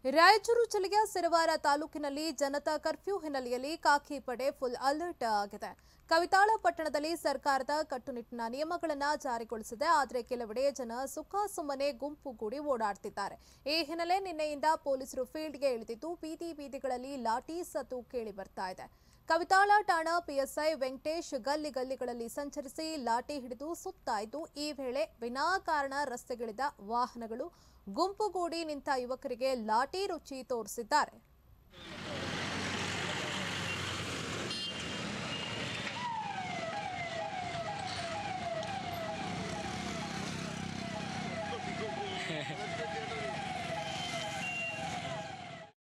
ರಾಯಚೂರು ಜಿಲ್ಲೆಯ ಸಿರವಾರ ತಾಲೂಕಿನಲ್ಲಿ ಜನತಾ ಕರ್ಫ್ಯೂ ಹಿನ್ನೆಲೆಯಲ್ಲಿ ಖಾಕಿ ಪಡೆ ಫುಲ್ ಅಲರ್ಟ್ ಆಗಿದೆ. ಕವಿತಾಳ ಪಟ್ಟಣದಲ್ಲಿ ಸರ್ಕಾರದ ಕಟ್ಟುನಿಟ್ಟಿನ ನಿಯಮಗಳನ್ನು ಜಾರಿಗೊಳಿಸಿದೆ. ಆದರೆ ಕೆಲವೆಡೆ ಜನ ಸುಮ್ಮನೆ ಗುಂಪುಗೂಡಿ ಓಡಾಡ್ತಿದ್ದಾರೆ. ಈ ಹಿನ್ನೆಲೆ ನಿನ್ನೆಯಿಂದ ಪೊಲೀಸರು ಫೀಲ್ಡ್ಗೆ ಇಳಿದಿದ್ದು ಬೀದಿಗಳಲ್ಲಿ ಲಾಠಿ ಸದ್ದು ಕೇಳಿ ಬರ್ತಾ ಇದೆ. ಕವಿತಾಳ ಠಾಣಾ ಪಿಎಸ್ಐ ವೆಂಕಟೇಶ್ ಗಲ್ಲಿಗಳಲ್ಲಿ ಸಂಚರಿಸಿ ಲಾಠಿ ಹಿಡಿದು ಸುತ್ತಾಯಿತು. ಈ ವೇಳೆ ವಿನಾಕಾರಣ ರಸ್ತೆಗಿಳಿದ ವಾಹನಗಳು, ಗುಂಪುಗೂಡಿ ನಿಂತ ಯುವಕರಿಗೆ ಲಾಠಿ ರುಚಿ ತೋರಿಸಿದ್ದಾರೆ.